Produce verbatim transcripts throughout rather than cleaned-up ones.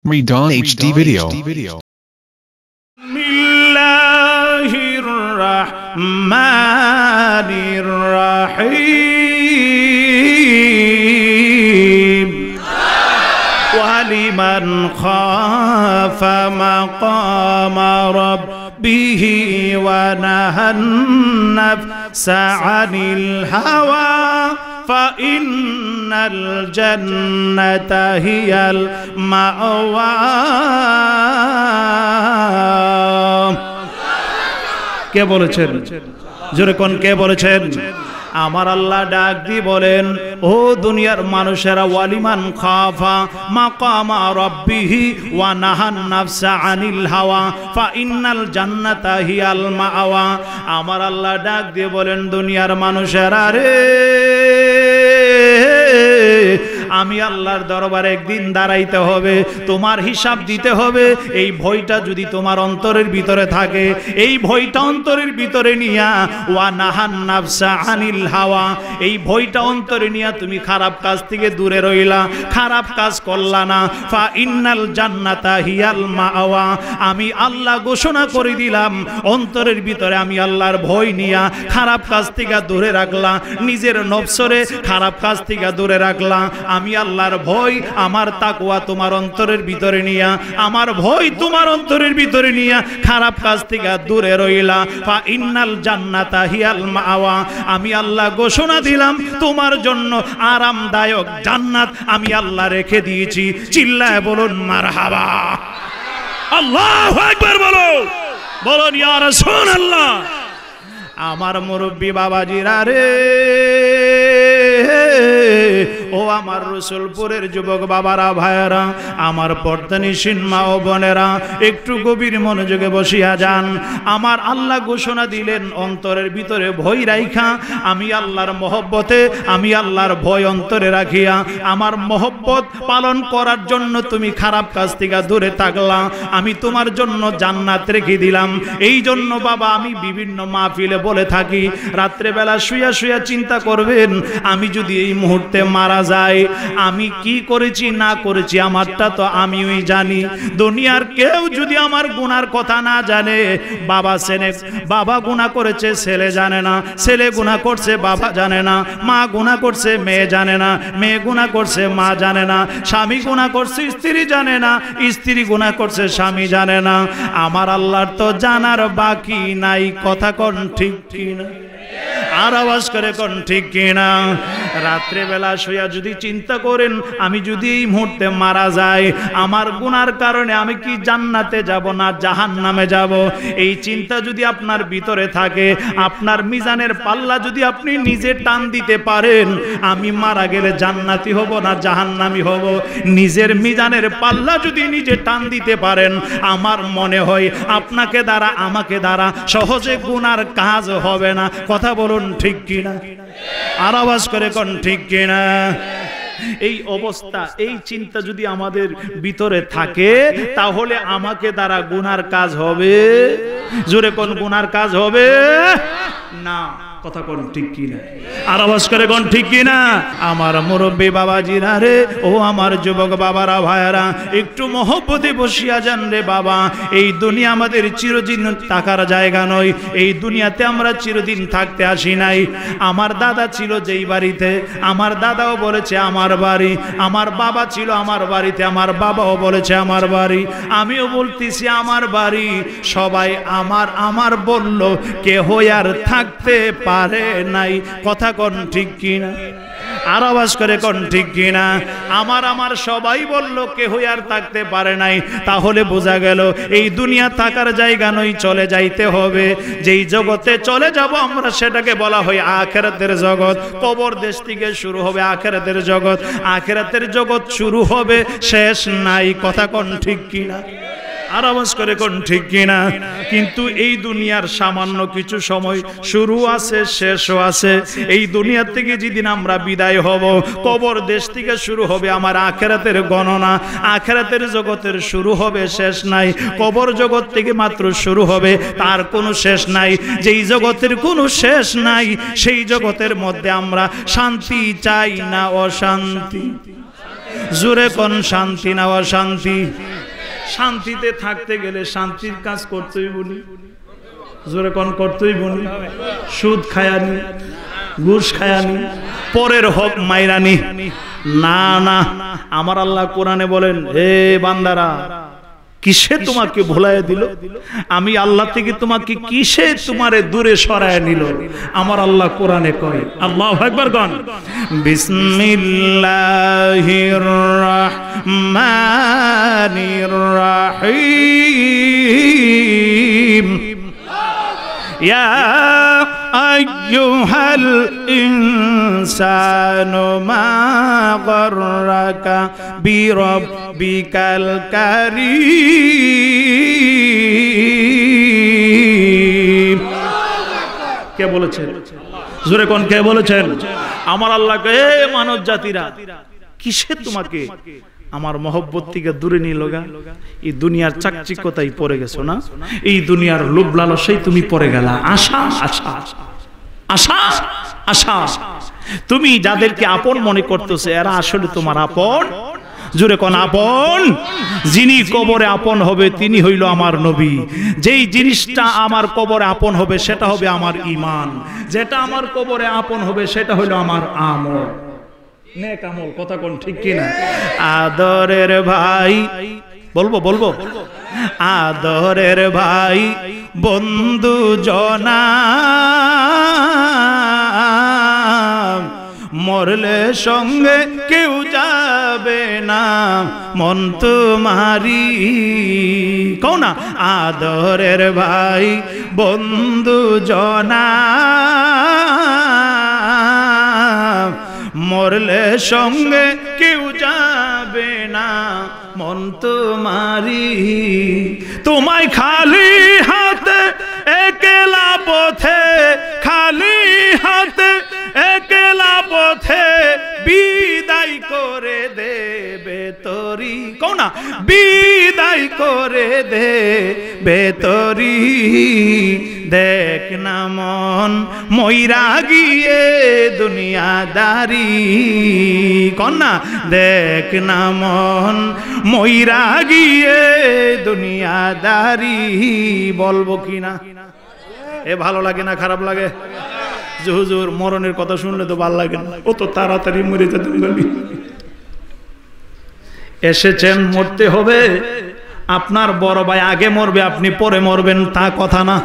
Redon H D video. Bismillahirrahmanirrahim. Waliman khafa maqama rabbihi wa nahan nafsa 'anil hawa فإن الجنة هي المأوى কে বলেছেন জোরে কোন কে বলেছেন আমার আল্লাহ ডাক দিয়ে বলেন ও দুনিয়ার মানুষেরা ওয়ালিমান খাফা মাকামা রাব্বিহি ওয়া নাহান নাফসা আনিল হাওয়া ফা ইন্নাল জান্নাতা হিয়াল মাআওয়া আমার আল্লাহ ডাক দিয়ে বলেন দুনিয়ার মানুষেরা রে আমি আল্লাহর দরবারে একদিন দাঁড়াইতে হবে তোমার হিসাব দিতে হবে এই ভয়টা যদি তোমার অন্তরের ভিতরে থাকে এই ভয়টা অন্তরের ভিতরে নিয়া ওয়া নাহান নাফসা আনিল হাওয়া এই ভয়টা অন্তরে নিয়া তুমি খারাপ কাজ থেকে দূরে রইলা খারাপ কাজ করলা না ফা ইন্নাল জান্নাতা হিয়াল মাআওয়া আমি আল্লাহ ঘোষণা করে দিলাম অন্তরের ভিতরে আমি আল্লাহর ভয় নিয়া খারাপ কাজ থেকে দূরে রাখলা নিজের নফসরে খারাপ কাজ থেকে দূরে রাখলা আমি আল্লাহর ভয় আমার তাকওয়া তোমার অন্তরের ভিতরে নিয়া আমার ভয় তোমার অন্তরের ভিতরে নিয়া খারাপ কাজ থেকে দূরে রইলা ফা ইন্নাল জান্নাতা হিয়াল মাআওয়া আমি আল্লাহ ঘোষণা দিলাম তোমার জন্য আরামদায়ক জান্নাত আমি আল্লাহ রেখে দিয়েছি চিল্লায় বলুন মারহাবা আল্লাহু আকবার বলো বলুন ইয়া রাসূলুল্লাহ আমার মুরব্বি বাবাজিরা রে ও আমার রসুলপুরের যুবক বাবারা ভাইয়েরা আমার পর্দানিসীন মা ও বোনেরা একটু গভীর মনোযোগে বসিয়া যান আমার আল্লাহ ঘোষণা দিলেন অন্তরের ভিতরে ভয় রাইখা আমি আল্লাহর মহব্বতে আমি আল্লাহর ভয় অন্তরে রাখিয়া আমার মহব্বত পালন করার জন্য তুমি খারাপ কাজ থেকে দূরে থাকলা আমি তোমার জন্য জান্নাত রেখে দিলাম এই জন্য বাবা আমি বিভিন্ন মাহফিলে বলে থাকি রাত্রেবেলা শুয়া শুয়া চিন্তা করবেন আমি যদি এই মুহূর্তে মারা যায় আমি কি করেছি না করেছি আমারটা তো আমিই জানি দুনিয়ার কেউ যদি আমার গুনার কথা না জানে বাবা সেনে বাবা গুনাহ করেছে ছেলে জানে না ছেলে গুনাহ করছে বাবা জানে না মা গুনাহ করছে মেয়ে জানে না মেয়ে গুনাহ করছে মা জানে না স্বামী গুনাহ করছে স্ত্রী জানে না স্ত্রী গুনাহ করছে স্বামী জানে না আমার আল্লাহর তো জানার বাকি নাই কথা কোন ঠিক কিনা আর আওয়াজ করে কোন ঠিক কিনা রাত্রে বেলা শুয়া যদি চিন্তা করেন আমি যদি এই মুহূর্তে মারা যাই আমার গুনার কারণে আমি কি জান্নাতে যাব না জাহান্নামে যাব এই চিন্তা যদি আপনার ভিতরে থাকে আপনার মিজানের পাল্লা যদি আপনি নিজে টান দিতে পারেন আমি মারা গেলে জান্নাতি হব না জাহান্নামী হব নিজের মিজানের পাল্লা যদি নিজে টান দিতে পারেন আমার মনে হয় আপনাকে দ্বারা আমাকে দ্বারা সহজে গুনার কাজ হবে না কথা বলুন ঠিক কিনা আর আওয়াজ করে কোন ঠিক কিনা এই অবস্থা এই চিন্তা যদি আমাদের ভিতরে থাকে তাহলে আমাকে দ্বারা গুনার কাজ হবে জোরে কোন গুনার কাজ হবে না কথা কোন ঠিক কিনা আর আওয়াজ করে কোন ঠিক কিনা আমার মুরব্বি বাবাজিরা রে ও আমার যুবক বাবারা ভাইরা একটু মহব্বতে বসিয়া যান রে বাবা এই দুনিয়া আমাদের চিরদিন থাকার জায়গা নয় এই দুনিয়াতে আমরা চিরদিন থাকতে আসি নাই আমার দাদা ছিল যেই বাড়িতে আমার দাদাও বলেছে আমার বাড়ি আমার বাবা ছিল আমার বাড়িতে আমার বাবাও বলেছে আমার বাড়ি আমিও বলতেছি আমার বাড়ি সবাই আমার আমার বলল কেহ আর থাকতে পারে নাই কথা কোন ঠিক কিনা আর আওয়াজ করে কোন ঠিক কিনা আমার আমার সবাই বলল কেহ আর থাকতে পারে নাই তাহলে বোঝা গেল এই দুনিয়া থাকার জায়গা নয় চলে যাইতে হবে যেই জগতে চলে যাব আমরা সেটাকে বলা হয় আখিরাতের জগৎ কবর দেশ থেকে শুরু হবে আখিরাতের জগৎ আখিরাতের জগৎ শুরু হবে শেষ নাই কথা কোন ঠিক কিনা আর আওয়াজ করে কোন ঠিক কিনা কিন্তু এই দুনিয়ার সামান্য কিছু সময় শুরু আছে শেষও আছে এই দুনিয়া থেকে যেদিন আমরা বিদায় হব কবর দেশ থেকে শুরু হবে আমার আখিরাতের গণনা আখিরাতের জগতের শুরু হবে শেষ নাই কবর জগৎ থেকে মাত্র শুরু হবে তার কোনো শেষ নাই যেই জগতের কোনো শেষ নাই সেই জগতের মধ্যে আমরা শান্তি চাই না অশান্তি জোরে কোন শান্তি না অশান্তি? শান্তিতে থাকতে গেলে শান্তির কাজ করতেই বলি, জোরে কোন করতেই বলি। সুদ খায়ানি, ঘুষ খায়ানি, পরের হক মাইরানি, না না। আমার আল্লাহ কোরআনে বলেন, হে বান্দারা, কিসে তোমাকে ভুলাইয়া দিল? আমি আল্লাহ থেকে তোমাকে কিসে তোমারে দূরে সরায় নিল? আমার আল্লাহ কোরআনে কয়, আল্লাহু আকবার কোন, বিসমিল্লাহির রাহমানির রাহিম। ইয়া আইয়ুহাল ইনসানু মা গররাকা বিরাব্বিকাল কারীম। কে বলেছেন? জোরে কোন কে বলেছেন? আমার আল্লাহকে, হে মানব জাতিরা, কিসে তোমাকে আমার মহব্বত থেকে দূরে নিয়ে লগা? এই দুনিয়ার চাকচিক্যতাই পড়ে গেছো না? এই দুনিয়ার লোভ লালসাই তুমি পড়ে গেলা। আশা আশা আশা আশা। তুমি যাদেরকে আপন মনে করতেছো এরা আসলে তোমার আপন? জোরে কোন আপন? যিনি কবরে আপন হবে তিনি হইল আমার নবী। যেই জিনিসটা আমার কবরে আপন হবে সেটা হবে আমার ঈমান। যেটা আমার কবরে আপন হবে সেটা হইল আমার আমল, নেক আমল। কথা কোন ঠিক কিনা? আদরের ভাই, বলবো বলবো আদরের ভাই বন্ধু জনা, মরলে সঙ্গে কেউ যাবে না, মন তোমারি। কও না, আদরের ভাই বন্ধু জনা, মরলে সঙ্গে কেউ যাবে না, মন তোমারি। তোমায় খালি হাতে একলা পথে, খালি হাতে একলা পথে বিদায় করে দেবে তোরি। কও না, বিদায় করে দেবে তোরি। দেখ না মন মইরা গিয়ে দুনিয়াদারি। কন না, দেখ না মন মইরা গিয়ে দুনিয়াদারি। বলবো কি না? এ ভালো লাগে না খারাপ লাগে? যে হুজুর মরণের কথা শুনলে তো ভালো লাগে না, ও তো তাড়াতাড়ি মরে যেতে বলি। এসেছেন মরতে হবে, আপনার বড় ভাই আগে মরবে আপনি পরে মরবেন তা কথা না।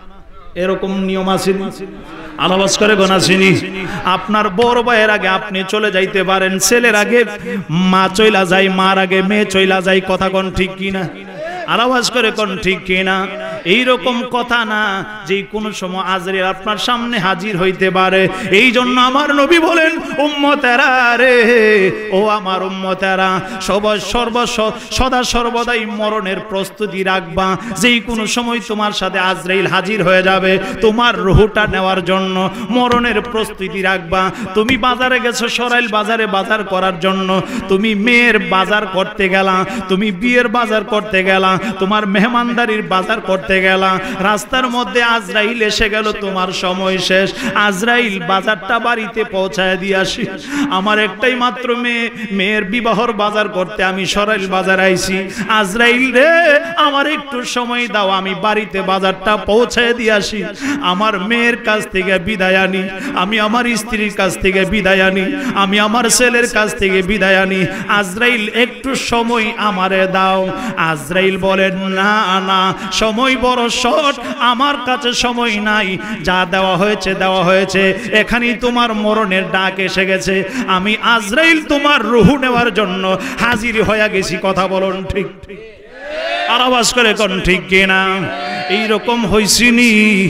এরকম নিয়ম আছে, আলাবাস করে গোনা চিনি। আপনার বড় ভাইয়ের আগে আপনি চলে যাইতে পারেন, ছেলের আগে মা চইলা যায়, মার আগে মেয়ে চইলা যায়। কথা কোন ঠিক কিনা? আওয়াজ করে কোন ঠিক কিনা? এইরকম কথা না যে কোন সময় আজরাইল আপনার সামনে হাজির হইতে পারে। এই জন্য আমার নবী বলেন, উম্মতেরা রে, ও আমার উম্মতেরা, সবাই সর্ব সদা সর্বদাই মরণের প্রস্তুতি রাখবা। যেই কোনো সময় তোমার সাথে আজরাইল হাজির হয়ে যাবে, তোমার রূহটা নেওয়ার জন্য মরণের প্রস্তুতি রাখবা। তুমি বাজারে গেছো, সরাইল বাজারে বাজার করার জন্য, তুমি মেয়ের বাজার করতে গেলা, তুমি বিয়ের বাজার করতে গেলা, তোমার মেহমানদারির বাজার করতে গেলা, রাস্তার মধ্যে আজরাইল এসে গেল, তোমার সময় শেষ। আজরাইল বাজারটা বাড়িতে পৌঁছায় দিয়ে আসি। আমার একটাই মাত্র মেয়ে, মেয়ের বিবাহর বাজার করতে আমি সরাইল বাজার আইছি। আজরাইল রে, আমার একটু সময় দাও, আমি বাড়িতে বাজারটা পৌঁছায় দিয়ে আসি। আমার মেয়ের কাছ থেকে বিদায় আনি, আমি আমার স্ত্রীর কাছ থেকে বিদায় আনি, আমি আমার ছেলের কাছ থেকে বিদায় আনি। আজরাইল একটু সময় আমারে দাও। আজরাইল বলেন, না না, সময় বড় শর্ট, আমার কাছে সময় নাই। যা দেওয়া হয়েছে দেওয়া হয়েছে, এখানেই তোমার মরণের ডাক এসে গেছে। আমি আজরাইল তোমার রূহ নেওয়ার জন্য হাজির হয়ে গেছি। কথা বলুন ঠিক ঠিক, আর আওয়াজ করে কোন ঠিক কিনা? এইরকম হইছিনি?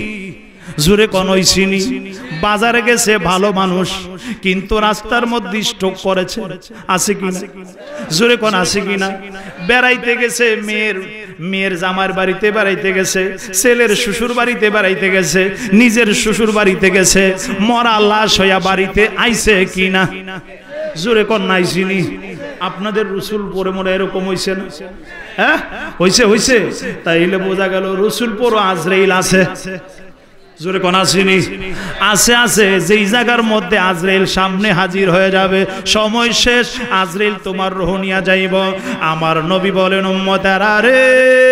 জোরে কোন হইছিনি? বাজারে গেছে ভালো মানুষ, কিন্তু রাস্তার মধ্যে স্ট্রোক করেছে, আছে কিনা? জোরে কোন আছে কিনা? বেড়াইতে গেছে, মেয়ের মেয়ের জামার বাড়িতে বেড়াইতে গেছে, ছেলের শ্বশুর বাড়িতে বেড়াইতে গেছে, নিজের শ্বশুর বাড়িতে গেছে, মরা লাশ হইয়া বাড়িতে আইছে কিনা? জোরে কোন নাইছিনি? আপনাদের রসুল পরে মনে এরকম হইছে না? হ্যাঁ হইছে হইছে। তাইলে বোঝা গেল রসুল পর আজরাইল আছে। জোরে কোন আসেনি? আছে আছে, যেই জায়গার মধ্যে আজরাইল সামনে হাজির হয়ে যাবে, সময় শেষ, আজরাইল তোমার রূহ নিয়া যাইব। আমার নবী বলেন, উম্মতেরা রে,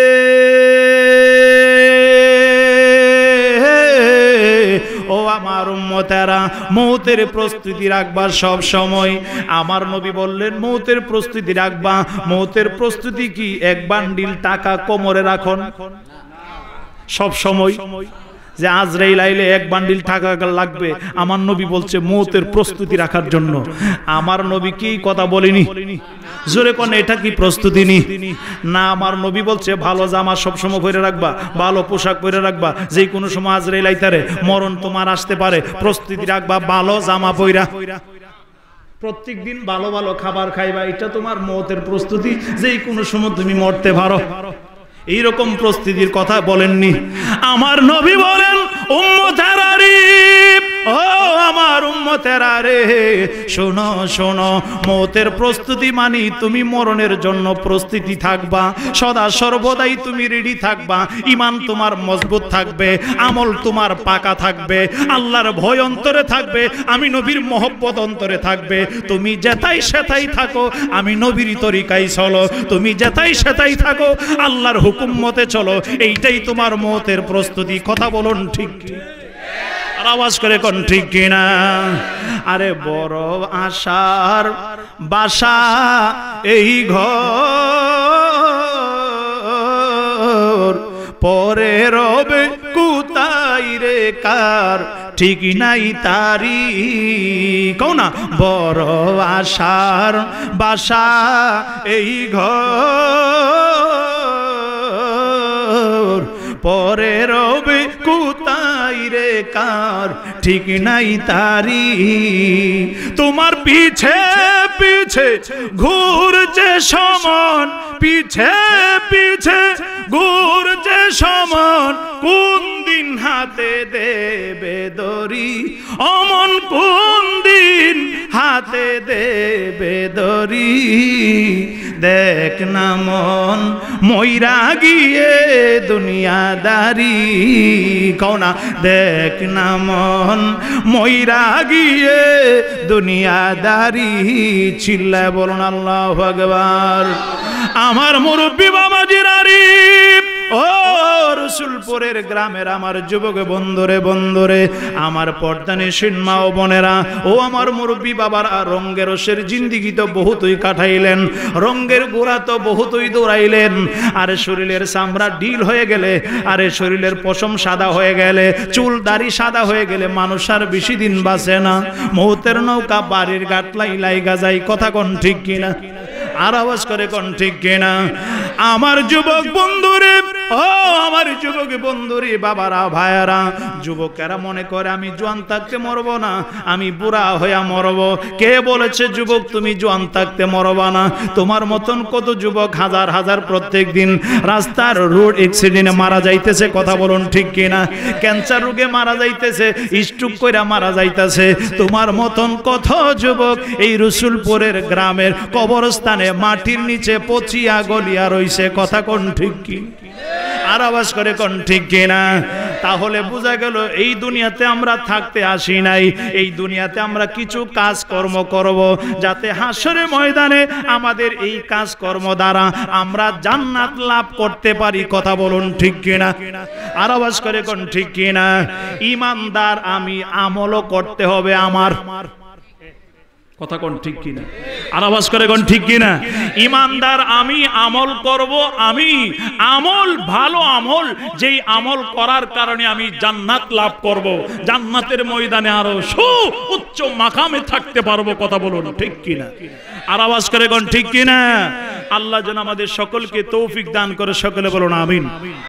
ও আমার উম্মতেরা, মৌতের প্রস্তুতি রাখবা সব সময়। আমার নবী বললেন, মৌতের প্রস্তুতি রাখবা। মৌতের প্রস্তুতি কি? এক বান্ডিল টাকা কোমরে রাখুন সব সময়, যে আজরাইল আইলে এক বান্ডিল টাকা লাগবে। আমার নবী বলছে মৌতের প্রস্তুতি রাখার জন্য। আমার নবী কি কথা বলেনি? জোরে কোন এটা কি প্রস্তুতি নি? না, আমার নবী বলছে ভালো জামা সব সময় পরে রাখবা, ভালো পোশাক পরে রাখবা, যে কোনো সময় আজরাইল আইতারে, মরণ তোমার আসতে পারে, প্রস্তুতি রাখবা ভালো জামা পইরা। প্রত্যেক দিন ভালো ভালো খাবার খাইবা, এটা তোমার মৌতের প্রস্তুতি, যে কোনো সময় তুমি মরতে পারো। এইরকম প্রস্তুতির কথা বলেননি। আমার নবী বলেন, উম্মতেরা রে, ও আমার উম্মতেরা রে, শোনো শোনো, মৌতের প্রস্তুতি মানি তুমি মরণের জন্য প্রস্তুতি থাকবা, সদা সর্বদাই তুমি রেডি থাকবা। ঈমান তোমার মজবুত থাকবে, আমল তোমার পাকা থাকবে, আল্লাহর ভয় অন্তরে থাকবে, আমি নবীর মহব্বত অন্তরে থাকবে। তুমি যেথাই সেথাই থাকো, আমি নবীর তরিকায় চলো। তুমি যেথাই সেথাই থাকো, আল্লাহর হুকুম মতে চলো। এইটাই তোমার মৌতের প্রস্তুতি। কথা বলুন ঠিক কি? আর আওয়াজ করে কোন ঠিক কিনা? আরে বড় আশার বাসা এই ঘর, পরে রবে কুতাই রে কার, ঠিক নাই তারি। কও না, বড় আশার বাসা এই ঘর, পরে রবে কুতাই রে কার, ঠিক নাই তারি। তোমার পিছে পিছে ঘুরছে সমান, পিছে পিছে ঘুরছে সমান, কোন দিন হাতে দেবে দড়ি, অমন কোন দিন হাতে দেবে দড়ি। দেখ না মন মইরা গিয়ে দুনিয়াদারি, কও না, দেখ না মন মইরা গিয়ে দুনিয়াদারি। চিল্লায় বলুন আল্লাহু আকবার। আমার মুরব্বি বাবাজিরারি, ও রসুলপুরের গ্রামের আমার যুবক বন্ধুরে বন্ধুরে, আমার পর্দানিশীন মা ও বোনেরা, ও আমার মুরব্বী বাবারা, রঙ্গের রসের জিন্দিগি তো বহুতই কাটাইলেন, রঙ্গের গোড়া তো বহুতই দৌড়াইলেন। আরে শরীরের চামড়া ডিল হয়ে গেলে, আরে শরীরের পশম সাদা হয়ে গেলে, চুল দাড়ি সাদা হয়ে গেলে মানুষ আর বেশি দিন বাঁচে না। মৌতের নৌকা বাড়ির গাটলাই লাইগা যায়। কথা কোন ঠিক কিনা? আর আওয়াজ করে কোন ঠিক কিনা? আমার যুবক বন্ধুরে, ও আমার যুবক বন্ধুরে, বাবারা ভাইয়ারা, যুবকেরা মনে করে আমি জোয়ান থাকতে মরব না, আমি বুড়া হইয়া মরব। কে বলেছে যুবক তুমি জোয়ান থাকতে মরবা না? তোমার মতন কত যুবক হাজার হাজার প্রত্যেক দিন রাস্তার রোড অ্যাক্সিডেন্টে মারা যাইতেছে। কথা বলুন ঠিক কিনা? ক্যান্সার রোগে মারা যাইতেছে, স্ট্রোক কইরা মারা যাইতেছে। তোমার মতন কত যুবক এই রসুলপুরের গ্রামের কবরস্থানে মাটির নিচে পচিয়া গলিয়া রইছে। কথা কোন ঠিক কি? আর আওয়াজ করে কোন ঠিক কিনা? তাহলে বোঝা গেল এই দুনিয়াতে আমরা থাকতে আসি নাই, এই দুনিয়াতে আমরা কিছু কাজ কর্ম করব, যাতে হাসরের ময়দানে আমাদের এই কাজ কর্ম দ্বারা আমরা জান্নাত লাভ করতে পারি। কথা বলুন ঠিক কিনা? আর আওয়াজ করে কোন ঠিক কিনা? ঈমানদার আমি, আমলও করতে হবে আমার। কথা কোন ঠিক কিনা? আর আওয়াজ করে কোন ঠিক কিনা? ঈমানদার আমি, আমল করব আমি, আমল ভালো আমল, যেই আমল করার কারণে আমি জান্নাত লাভ করব, জান্নাতের ময়দানে আরো সু উচ্চ মাকামে থাকতে পারবো। কথা বলুন ঠিক কিনা? আর আওয়াজ করে কোন ঠিক কিনা? আল্লাহ যেন আমাদের সকলকে তৌফিক দান করে। সকলে বলুন আমিন।